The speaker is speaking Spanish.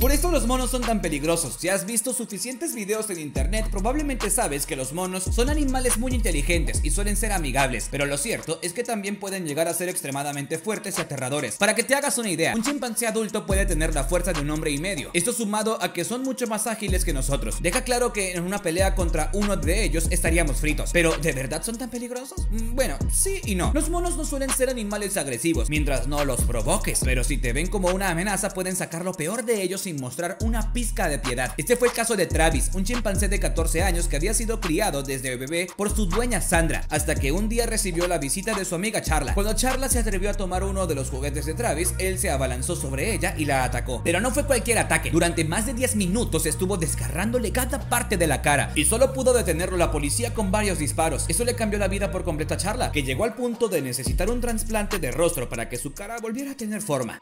Por esto los monos son tan peligrosos. Si has visto suficientes videos en internet, probablemente sabes que los monos son animales muy inteligentes y suelen ser amigables, pero lo cierto es que también pueden llegar a ser extremadamente fuertes y aterradores. Para que te hagas una idea, un chimpancé adulto puede tener la fuerza de un hombre y medio. Esto sumado a que son mucho más ágiles que nosotros, deja claro que en una pelea contra uno de ellos estaríamos fritos. Pero ¿de verdad son tan peligrosos? Bueno, sí y no. Los monos no suelen ser animales agresivos mientras no los provoques, pero si te ven como una amenaza pueden sacar lo peor de ellos sin mostrar una pizca de piedad. Este fue el caso de Travis, un chimpancé de 14 años que había sido criado desde bebé por su dueña Sandra, hasta que un día recibió la visita de su amiga Charla. Cuando Charla se atrevió a tomar uno de los juguetes de Travis, él se abalanzó sobre ella y la atacó. Pero no fue cualquier ataque. Durante más de 10 minutos estuvo desgarrándole cada parte de la cara y solo pudo detenerlo la policía con varios disparos. Eso le cambió la vida por completo a Charla, que llegó al punto de necesitar un trasplante de rostro para que su cara volviera a tener forma.